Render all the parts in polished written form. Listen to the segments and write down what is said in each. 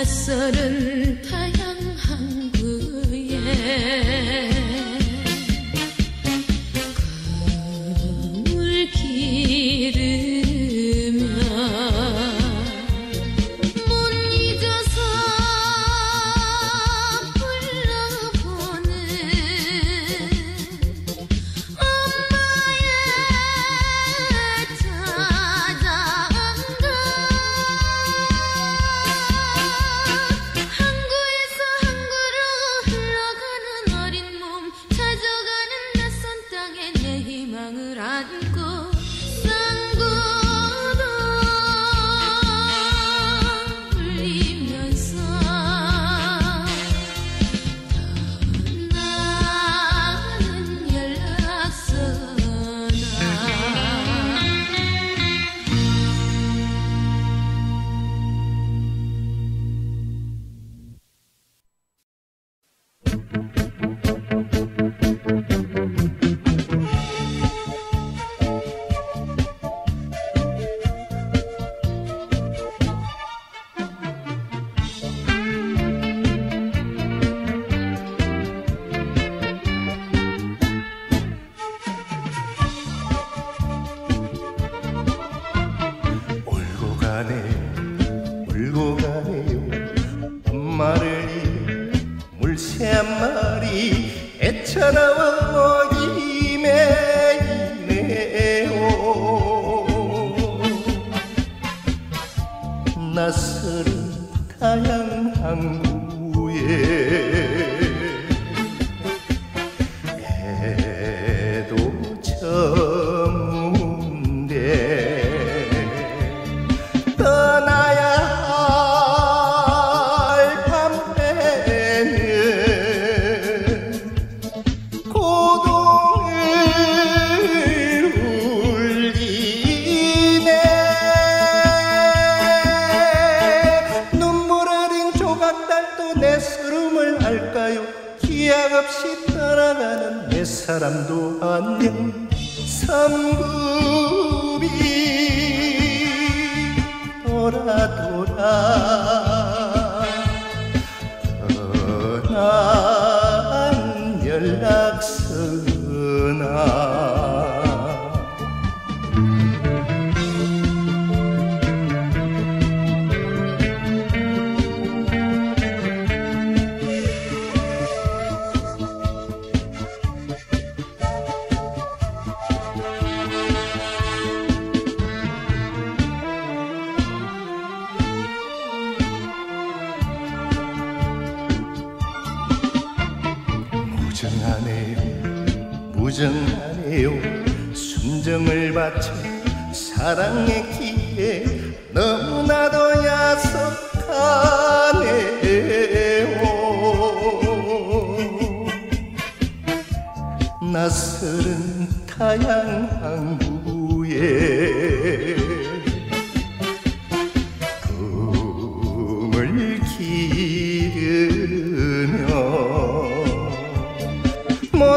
낯설은 타양 항구에 꿈을 기르며 못 잊어서 불러보는 엄마의 자장가. 항구에서 항구로 흘러가는 어린 몸, 찾아가는 낯선 땅에 내 희망을 안고 쌍구동 울리면서 나는 연락서나. 울고 가네요, 울고 가네요. 엄마를 잃은 물새 한 마리 애처나와 목임에 있네요. 낯설은 타양 항구에 해도 저문데 떠나야 할 밤에는 고동을 울리네. 눈물 어린 조각달도 내 스름을 알까요? 기약 없이 떠나가는 내 사람도 안녕. 섬굽이 돌아 돌아 떠난 연락서나. 무정하네요, 무정하네요. 순정을 바쳐 사랑의 기에 너무나도 야속하네요. 낯설은 타양 항구에 꿈을 기르며 못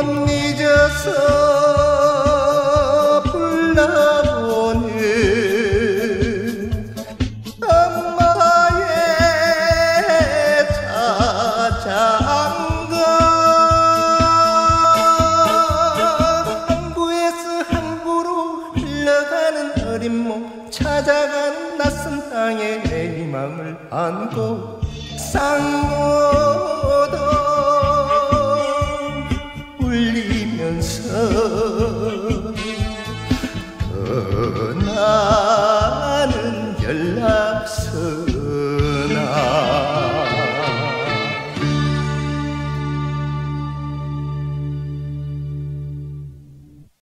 잊어서 불러보는 엄마의 자장가. 항구에서 항구로 흘러가는 어린 몸, 찾아가는 낯선 땅에 내 희망을 안고 쌍구